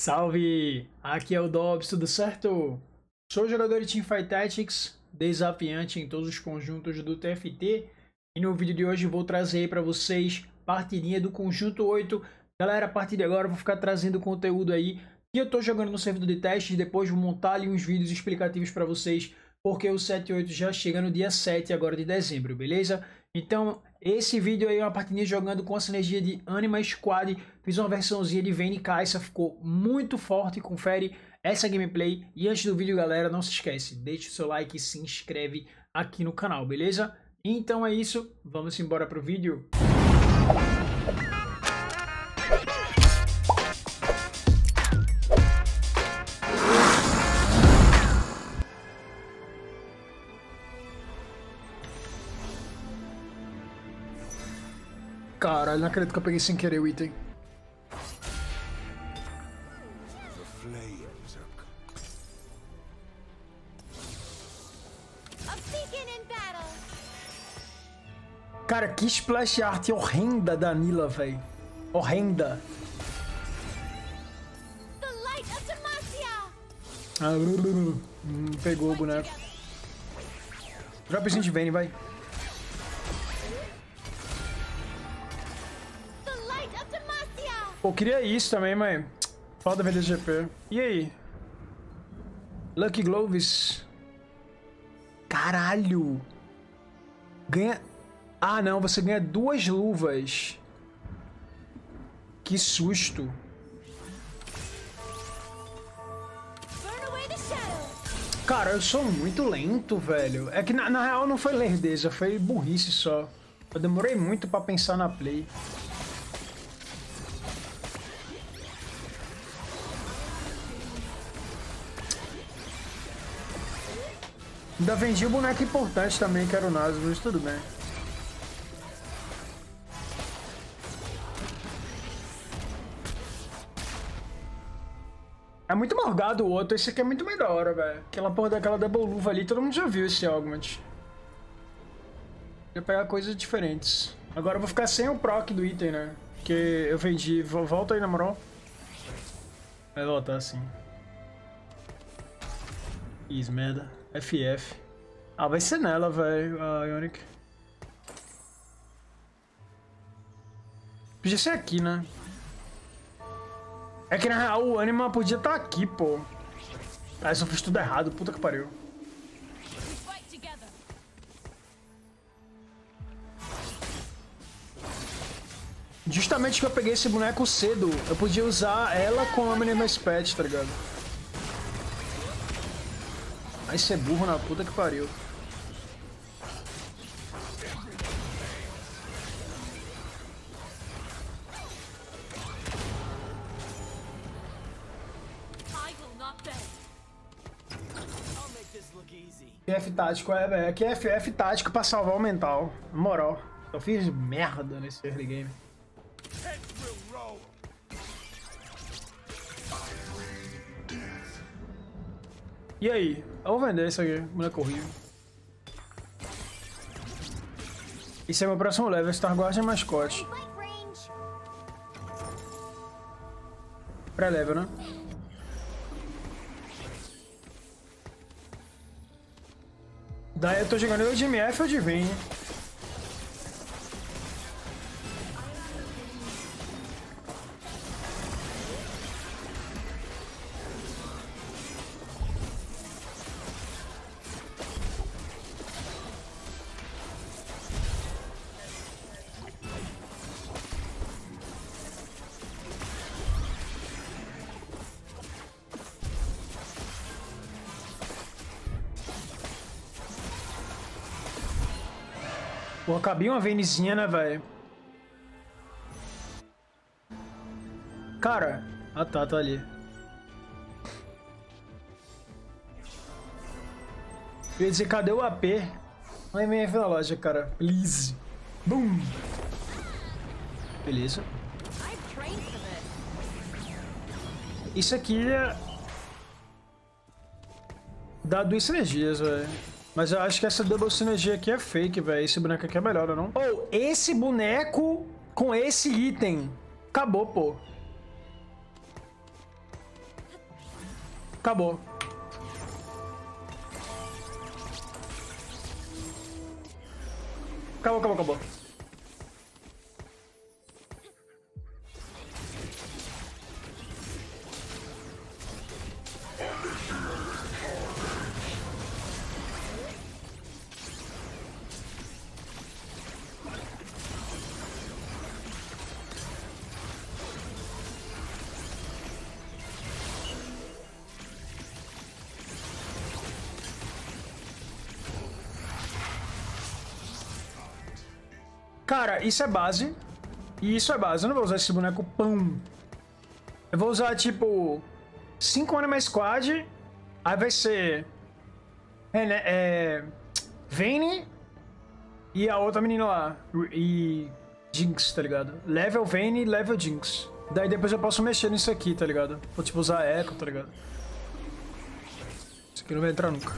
Salve! Aqui é o Dobbs, tudo certo? Sou jogador de Teamfight Tactics, desafiante em todos os conjuntos do TFT, e no vídeo de hoje vou trazer aí para vocês partidinha do Conjunto 8. Galera, a partir de agora eu vou ficar trazendo conteúdo aí que eu tô jogando no servidor de testes, depois vou montar ali uns vídeos explicativos para vocês, porque o 7.8 já chega no dia 7 agora de dezembro, beleza? Então, esse vídeo aí é uma partidinha jogando com a sinergia de Anima Squad. Fiz uma versãozinha de Vayne e Kai'Sa, ficou muito forte. Confere essa gameplay. E antes do vídeo, galera, não se esquece, deixa o seu like e se inscreve aqui no canal, beleza? Então é isso, vamos embora pro vídeo. Caralho, não acredito que eu peguei sem querer o item. Cara, que splash art horrenda da Nila, velho. Horrenda. Pegou o boneco. Dropzinho de Vayne, vai. Pô, queria isso também, mas falta vender GP. E aí? Lucky Gloves. Caralho. Ganha... Ah, não. Você ganha 2 luvas. Que susto. Cara, eu sou muito lento, velho. É que na real não foi lerdeza, foi burrice só. Eu demorei muito pra pensar na play. Ainda vendi o boneco importante também, que era o Nasus, mas tudo bem. É muito morgado o outro, esse aqui é muito melhor, velho. Aquela porra daquela double luva ali, todo mundo já viu esse augment. Vou pegar coisas diferentes. Agora eu vou ficar sem o proc do item, né? Porque eu vendi. Volta aí, na moral. Vai voltar sim. Isso, merda. FF. Ah, vai ser nela, velho, a Ionic. Podia ser aqui, né? É que na real o Anima podia estar aqui, pô. Ah, eu só fiz tudo errado, puta que pariu. Justamente que eu peguei esse boneco cedo, eu podia usar ela com a Anima Pet, tá ligado? Vai ser burro na puta que pariu. QF tático, velho. Aqui é FF tático pra salvar o mental. Na moral. Eu fiz merda nesse early game. E aí? Eu vou vender isso aqui, boneco horrível. Esse é meu próximo level, Starguard é mascote. Pré-level, né? Daí eu tô jogando ou de MF ou de Vayne. Pô, acabei uma Vaynezinha, né, velho? Cara... Ah, tá ali. Eu ia dizer, cadê o AP? Não é MF na loja, cara. Please. Boom. Beleza. Isso aqui é... Dá 2 sinergias, velho. Mas eu acho que essa double sinergia aqui é fake, velho. Esse boneco aqui é melhor, não? Oh, esse boneco com esse item. Acabou, pô. Acabou. Acabou. Cara, isso é base. E isso é base. Eu não vou usar esse boneco pão. Eu vou usar, tipo, 5 Anima Squad. Aí vai ser... Vayne e a outra menina lá. E Jinx, tá ligado? Level Vayne e level Jinx. Daí depois eu posso mexer nisso aqui, tá ligado? Vou, tipo, usar Echo, tá ligado? Isso aqui não vai entrar nunca.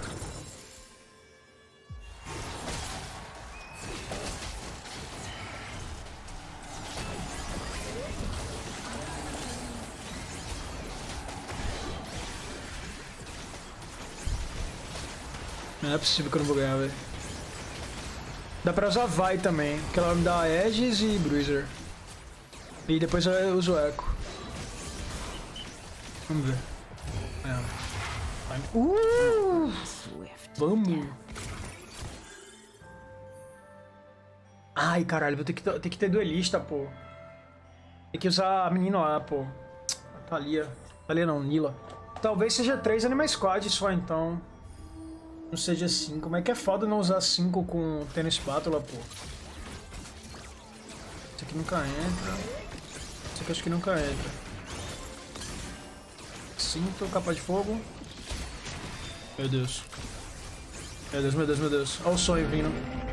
Não é possível que eu não vou ganhar, velho. Dá pra usar Vi também, que ela me dá Aegis e Bruiser. E depois eu uso Echo. Vamos ver. Vamos! Ai, caralho, vou ter que ter duelista, pô. Tem que usar a menina lá, pô. Thalia. Thalia não, Nila. Talvez seja 3 Anima Squad só, então. Não seja 5. Como é que é foda não usar 5 com tênis espátula, pô? Isso aqui nunca entra. Isso aqui acho que nunca entra. Cinto, capa de fogo. Meu Deus. Meu Deus. Olha o sonho vindo.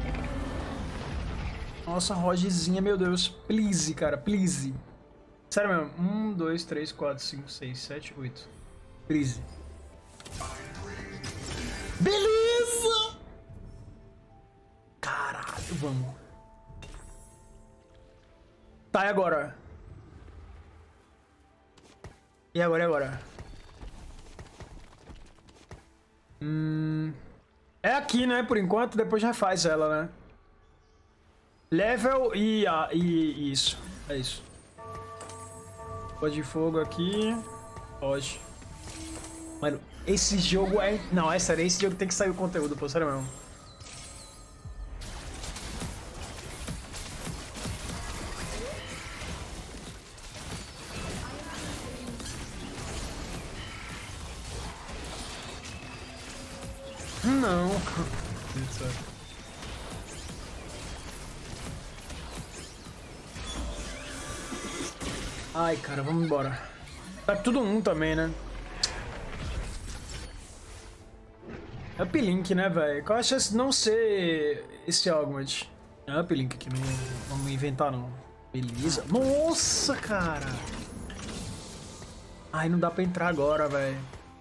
Nossa, Rogezinha, meu Deus. Please, cara, please. Sério mesmo. 1, 2, 3, 4, 5, 6, 7, 8. Please. Beleza! Caralho, vamos. Tá, e agora? E agora? É aqui, né? Por enquanto, depois já faz ela, né? Level e isso. É isso. Pode de fogo aqui. Pode. Mano, esse jogo é... Não, é sério, esse jogo tem que sair o conteúdo, pô, sério mesmo. Não. Ai, cara, vamos embora. Tá tudo um também, né? É Uplink, né, velho? Qual a chance de não ser esse Augment? É Uplink aqui, não vamos inventar, não. Beleza. Nossa, cara! Ai, não dá pra entrar agora, velho.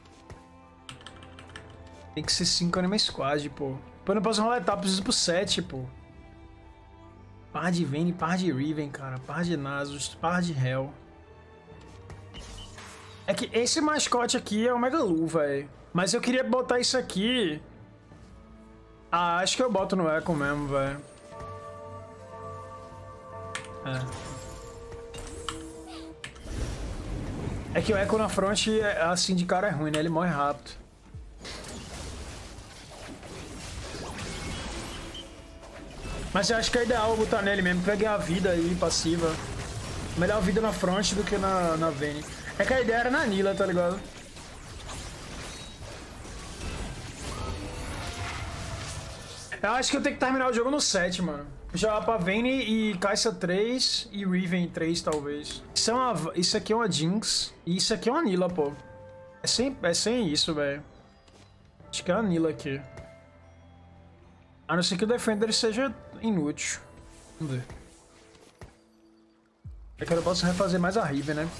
Tem que ser 5 Anima Squad, pô. Pô, eu não posso roletar, preciso pro 7, pô. Par de Vayne, par de Riven, cara. Par de Nasus, par de Hell. É que esse mascote aqui é o Megalu, velho. Mas eu queria botar isso aqui. Ah, acho que eu boto no Echo mesmo, velho. É que o Echo na front, assim, de cara é ruim, né? Ele morre rápido. Mas eu acho que é ideal botar nele mesmo, pra ganhar vida aí, passiva. Melhor vida na front do que na Vayne. É que a ideia era na Nila, tá ligado? Eu acho que eu tenho que terminar o jogo no 7, mano. Já pra Vayne e Kai'Sa 3 e Riven 3, talvez. Isso aqui é uma Jinx e isso aqui é uma Nila, pô. É sem isso, velho. Acho que é a Nila aqui. A não ser que o Defender seja inútil. Vamos ver. É que eu posso refazer mais a Riven, né?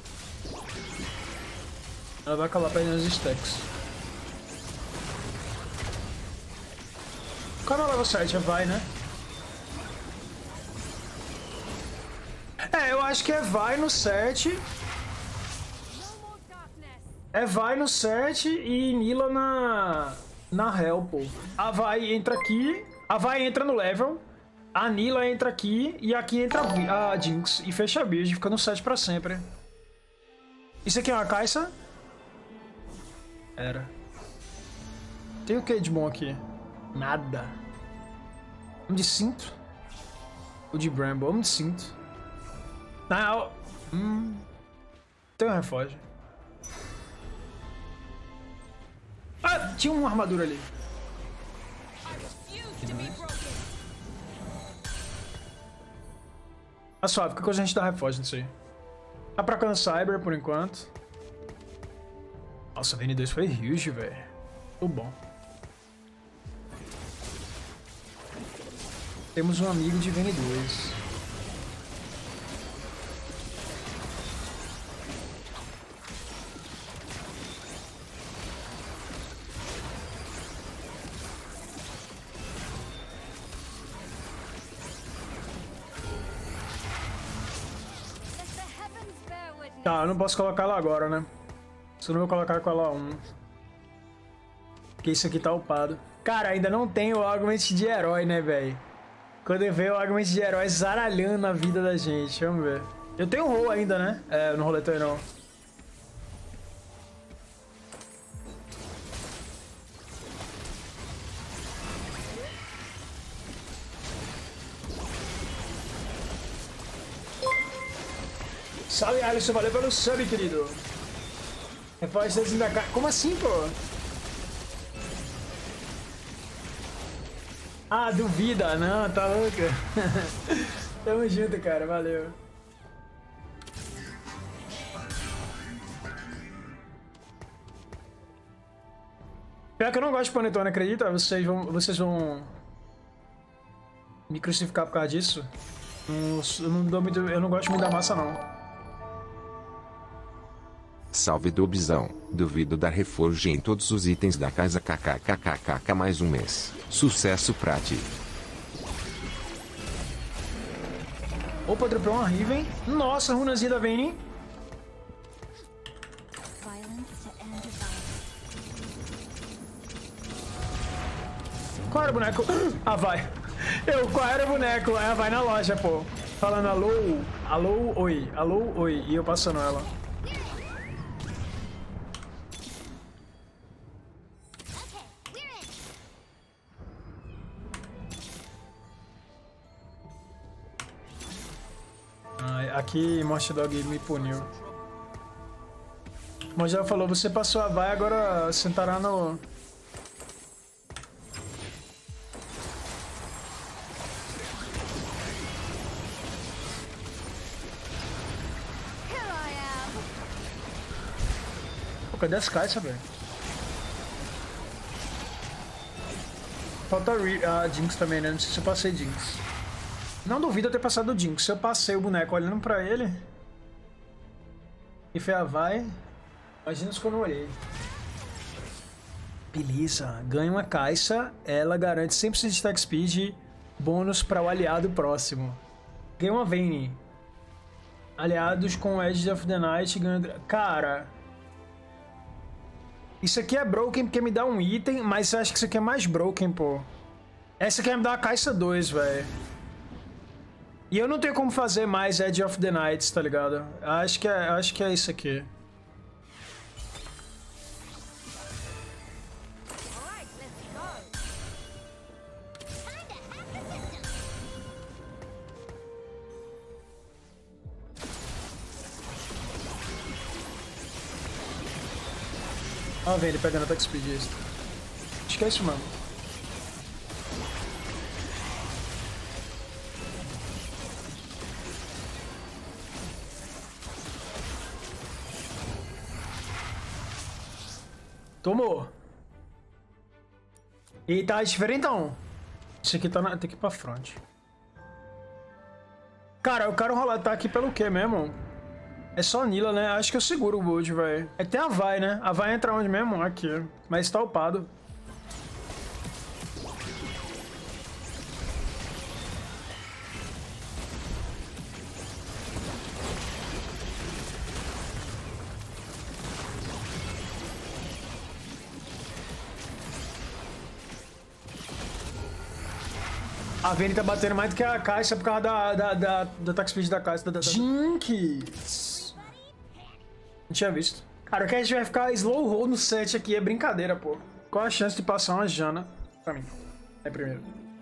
Ela vai acabar perdendo os stacks. Qual é o level 7? Vai, né? É, eu acho que é vai no 7. É Vai no 7 e Nila na Hell, pô. A Vai entra aqui, a Vai entra no level, a Nila entra aqui e aqui entra a Jinx e fecha a build, fica no 7 pra sempre. Isso aqui é uma caixa? Era. Tem o que de bom aqui? Nada. Vamos de cinto? Ou de Bramble? Vamos de cinto. Na real... Tem um refógio. Ah, tinha uma armadura ali. Tá suave, qualquer coisa a gente dá refógio nisso aí. Tá pra cá no Cyber por enquanto. Nossa, o VN2 foi huge, velho. Tudo bom. Temos um amigo de VN2. Tá, eu não posso colocar ela agora, né? Se eu não vou colocar com ela 1. Porque isso aqui tá upado. Cara, ainda não tem o argument de herói, né, velho? Quando eu ver o argument de herói zaralhando a vida da gente. Vamos ver. Eu tenho roll ainda, né? É, eu não roletei não. Salve, Alisson, valeu pelo sub, querido. Reforça da cara. Como assim, pô? Ah, duvida. Não, tá louca. Tamo junto, cara. Valeu. Pior que eu não gosto de panetone, acredita? Vocês vão me crucificar por causa disso? Eu não gosto muito da massa, não. Salve Dobizão, duvido dar reforço em todos os itens da casa kkkkkk mais um mês. Sucesso pra ti. Opa, dropou uma Riven. Nossa, runazinha da Vayne. Qual era o boneco? Ah, vai. Qual era o boneco? Ela vai na loja, pô. Falando alô, alô, oi, alô, oi. E eu passando ela. Aqui, Monster Dog me puniu. O Monster Dog falou, você passou a vai, agora sentará no... Pô, cadê as caixas, velho? Falta a Jinx também, né? Não sei se eu passei Jinx. Não duvido eu ter passado o Jinx. Se eu passei o boneco olhando pra ele... E foi a vai... Imagina se eu não olhei. Beleza. Ganha uma caixa. Ela garante 100% de attack speed. Bônus para o aliado próximo. Ganha uma Vayne. Aliados com Edge of the Night ganham... Cara... Isso aqui é broken porque me dá um item, mas eu acho que isso aqui é mais broken, pô. Essa aqui vai me dar uma caixa 2, velho. E eu não tenho como fazer mais Edge of the Nights, tá ligado? Acho que é isso aqui. Ó, vem ele pegando attack speed. Acho que é isso, mano. Tomou. E tá diferentão. Esse aqui tá tem que ir pra frente. Cara, eu quero rolar ataque pelo quê mesmo? É só a Nila, né? Acho que eu seguro o Gold, velho. É que tem a vai, né? A vai entra onde mesmo? Aqui. Mas tá upado. A Vayne tá batendo mais do que a Kai'Sa por causa do attack speed da Kai'Sa. Jinx! Não tinha visto. Cara, o que a gente vai ficar slow roll no set aqui é brincadeira, pô. Qual a chance de passar uma Janna pra mim? É primeiro.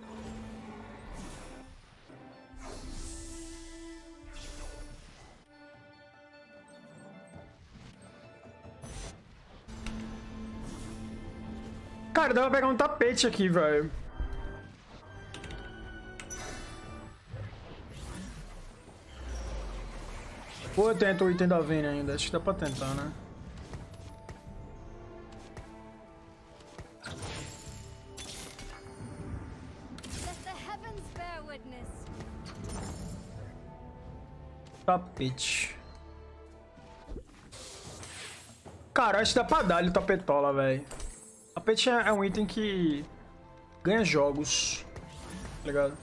Cara, dá pra pegar um tapete aqui, velho. Ou eu tento o item da Vayne ainda? Acho que dá pra tentar, né? Tapete. Cara, acho que dá pra dar-lhe o tapetola, velho. Tapete é um item que ganha jogos, tá ligado?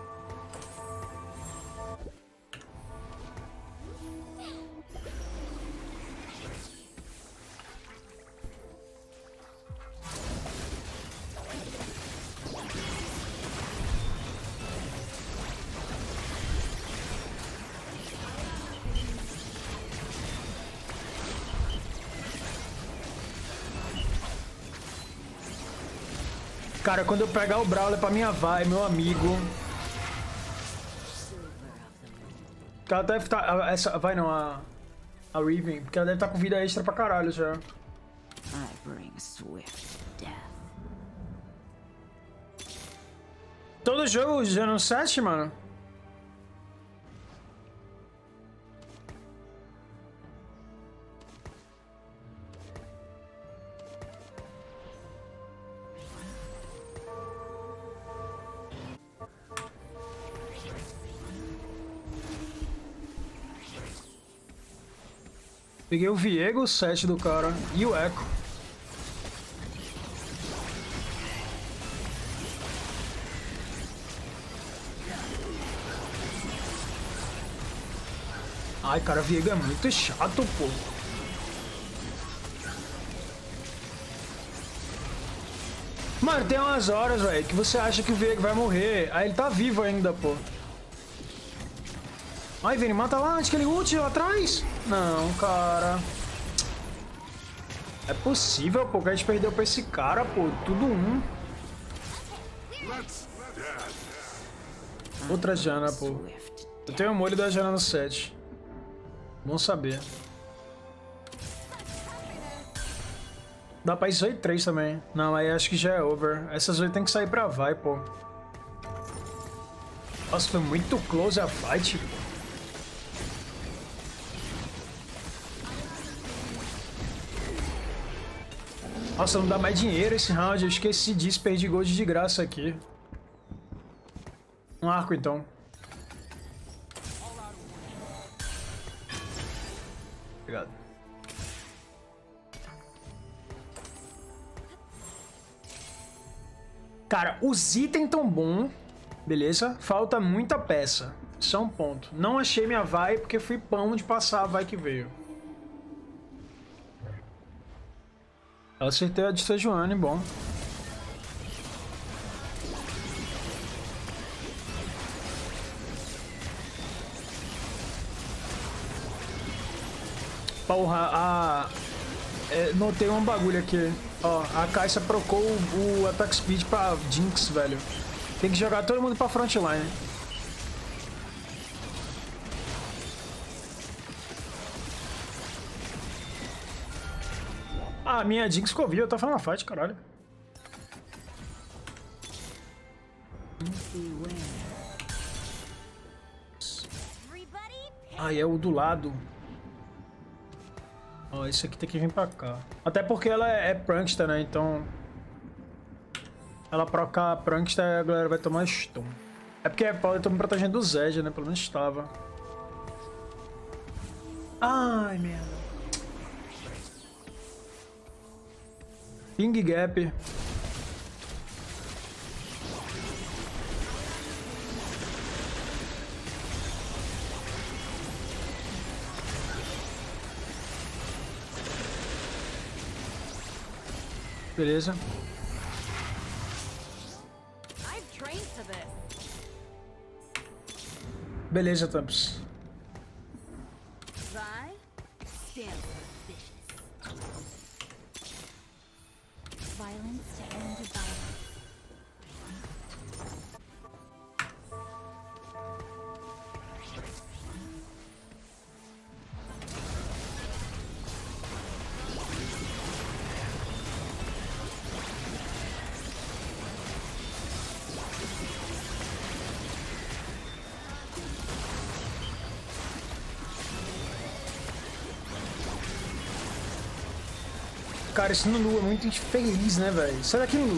Cara, quando eu pegar o Brawler pra minha vai, meu amigo. Ela deve estar. Essa vai não, a Riven, porque ela deve estar com vida extra pra caralho já. Todo jogo já no 7, mano? Peguei o Viego, o 7 do cara, e o Echo. Ai, cara, Viego é muito chato, pô. Mano, tem umas horas, velho, que você acha que o Viego vai morrer. Aí ele tá vivo ainda, pô. Ai, Vayne, mata lá antes que ele ult lá atrás. Não, cara. É possível, pô, que a gente perdeu pra esse cara, pô. Tudo um. Outra Janna, pô. Eu tenho o molho da Janna no 7. Bom saber. Dá pra ir Zoe 3 também. Não, aí acho que já é over. Essa Zoe tem que sair pra vai, pô. Nossa, foi muito close a fight. Nossa, não dá mais dinheiro esse round. Eu esqueci disso, perdi gold de graça aqui. Um arco, então. Obrigado. Cara, os itens tão bom. Beleza? Falta muita peça. Isso é um ponto. Não achei minha vai porque fui pão de passar a vai que veio. Eu acertei a de Sejuani, bom. Porra, notei um bagulho aqui. Ó, a Kai'Sa procou o attack speed pra Jinx, velho. Tem que jogar todo mundo pra frontline. Ah, minha Jinx ficou viva, eu tô falando a fight, caralho. Ah, é o do lado. Ó, esse aqui tem que vir pra cá. Até porque ela é prankster, né? Então... ela procar a prankster, a galera vai tomar stun. É porque eu tô me protegendo do Zed, né? Pelo menos estava. Ai, merda. Ping gap. Beleza. Beleza, Tamps. Vai. Stand vicious. Violence to end violence. Cara, esse Nunu é muito infeliz, né, velho? Sai daqui, Nunu.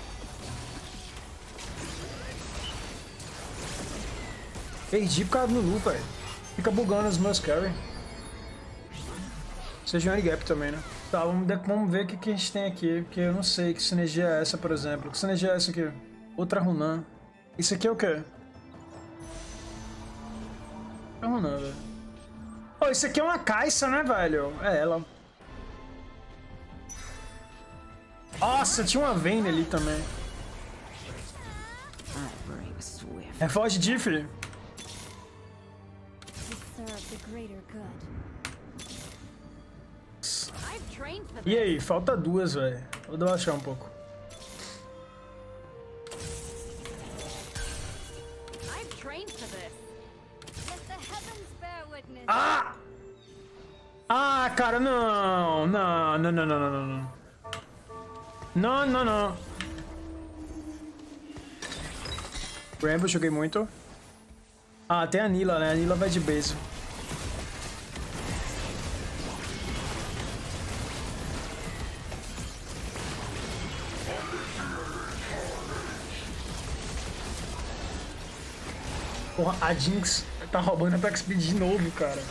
Perdi por causa do Nunu, velho. Fica bugando os meus carry. Seja um gap também, né? Tá, vamos ver o que a gente tem aqui. Porque eu não sei que sinergia é essa, por exemplo. Que sinergia é essa aqui? Outra Runan. Isso aqui é o quê? É Runan, velho. Oh, isso aqui é uma caixa, né, velho? É ela. Nossa, tinha uma Vayne ali também. É foge de filho. E aí, falta duas, velho. Vou baixar um pouco. Ah! Ah, cara, não. Não, não, não, não, não, não. Não, não, não. Rambo, joguei muito. Ah, tem a Nila, né? A Nila vai de base. Porra, a Jinx tá roubando a Apex Speed de novo, cara.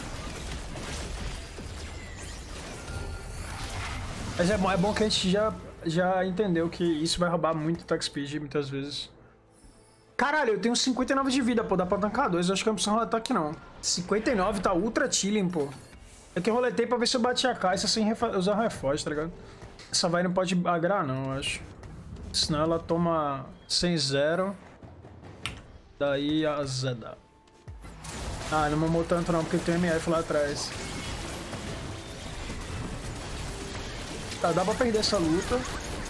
Mas é bom que a gente já entendeu que isso vai roubar muito attack speed muitas vezes. Caralho, eu tenho 59 de vida, pô. Dá pra tancar 2. Eu acho que eu não preciso roletar aqui, não. 59 tá ultra chilling, pô. Eu que roletei pra ver se eu bati a caixa sem usar reforço, tá ligado? Essa vai não pode agrar, não, eu acho. Senão ela toma 100-0. Daí a Zeda. Ah, não mamou tanto não, porque tem MF lá atrás. Tá, dá pra perder essa luta.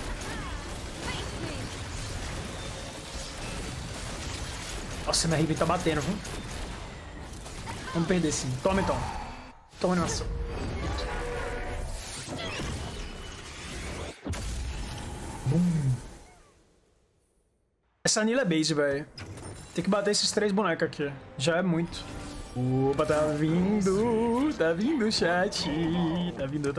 Nossa, minha Riven tá batendo, viu? Vamos perder sim. Toma então. Toma animação. Essa Nila é base, velho. Tem que bater esses 3 bonecos aqui. Já é muito. Opa, tá vindo o chat. Tá vindo.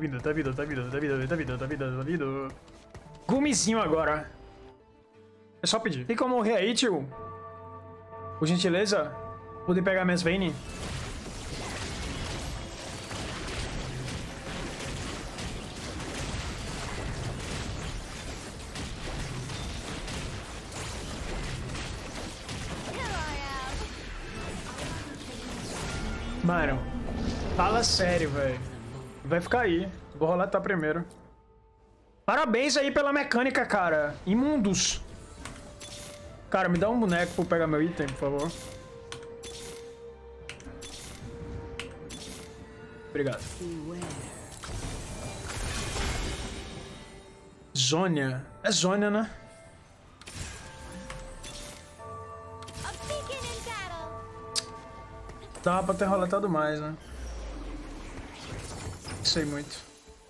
Gumizinho agora. É só pedir. Tem como morrer aí, tio? Por gentileza? Poder pegar minhas Vayne? Mano, fala sério, velho. Vai ficar aí. Vou roletar primeiro. Parabéns aí pela mecânica, cara. Imundos. Cara, me dá um boneco pra eu pegar meu item, por favor. Obrigado. Zônia. É Zônia, né? Dá pra ter roletado mais, né? Não sei muito.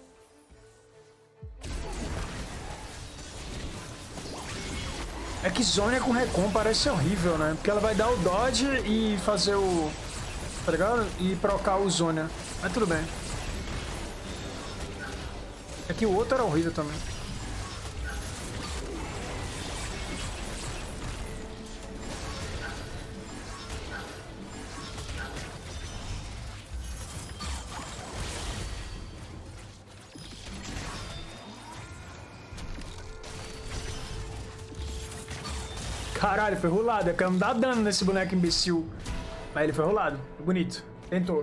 É que Zônia com Recon parece ser horrível, né? Porque ela vai dar o dodge e fazer o... Tá ligado? E procar o Zônia. Mas tudo bem. É que o outro era horrível também. Caralho, foi rolado. Eu quero me dar dano nesse boneco imbecil. Mas ele foi rolado. Bonito. Tentou.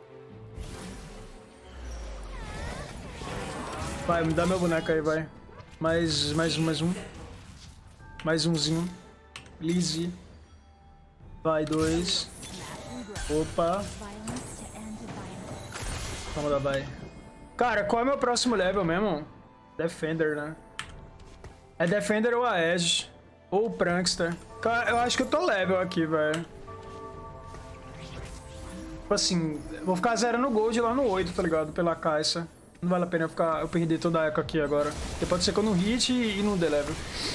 Vai, me dá meu boneco aí, vai. Mais um. Mais umzinho. Lizzie. Vai, 2. Opa. Violence to end violence. Vamos lá, vai. Cara, qual é o meu próximo level mesmo? Defender, né? É Defender ou Aegis. Ou o Prankster. Cara, eu acho que eu tô level aqui, velho. Tipo assim, vou ficar zerando o gold lá no 8, tá ligado? Pela caixa. Não vale a pena eu perder toda a eco aqui agora. Porque pode ser que eu não hit e não dê level.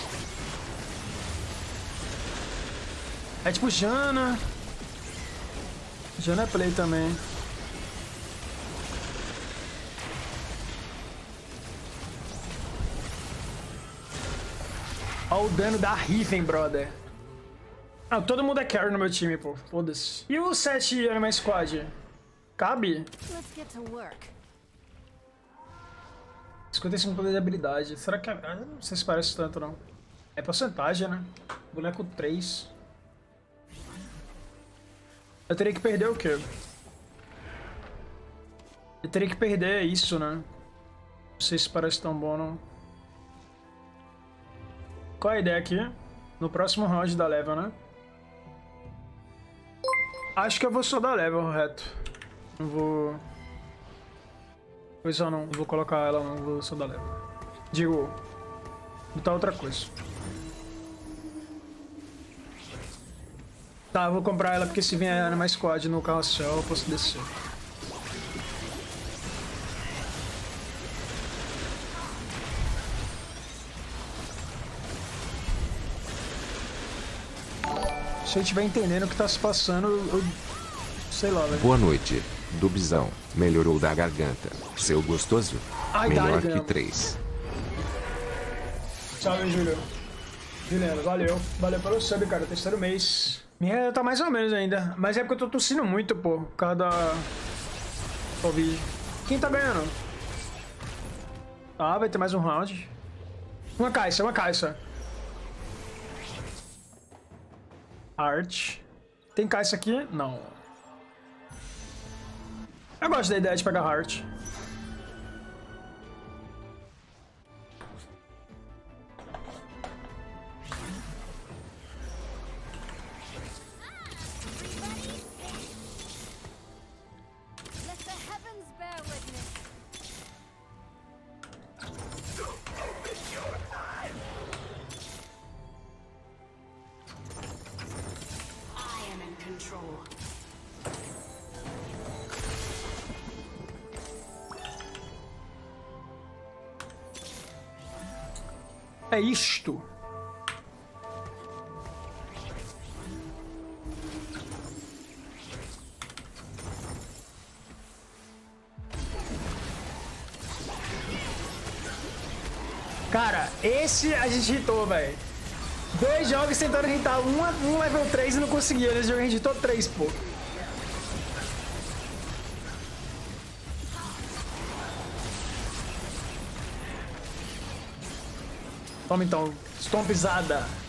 É tipo Janna. Janna é play também. Olha o dano da Riven, brother. Ah, todo mundo é carry no meu time, pô. Foda-se. E o 7 Anima Squad? Cabe? Let's get to work. 55 poder de habilidade. Será que... não sei se parece tanto, não. É porcentagem, né? Boneco 3. Eu teria que perder o quê? Eu teria que perder isso, né? Não sei se parece tão bom, não. Qual é a ideia aqui? No próximo round da level, né? Acho que eu vou só dar level reto. Não vou... Pois eu não vou colocar ela, não vou só dar level. Digo, botar outra coisa. Tá, eu vou comprar ela porque se vier Anima Squad no carrossel eu posso descer. Se eu estiver entendendo o que tá se passando, eu sei lá, velho. Boa noite, Dubzão. Melhorou da garganta. Seu gostoso? Ai, Melhor dá, que 3. Salve, Júlio. Juliano, valeu. Valeu pelo sub, cara. Terceiro mês. Minha tá mais ou menos ainda. Mas é porque eu tô tossindo muito, pô. Por causa da Covid. Quem tá ganhando? Ah, vai ter mais um round. Uma caixa, uma caixa. Art. Tem caixa aqui? Não. Eu gosto da ideia de pegar Heart. Let the heavens bear witness. I am in control. É isto. Cara, esse a gente hitou, velho. 2 jogos tentando hitar um level 3 e não conseguia. Nesse jogo a gente hitou 3, pô. Toma então, stompzada.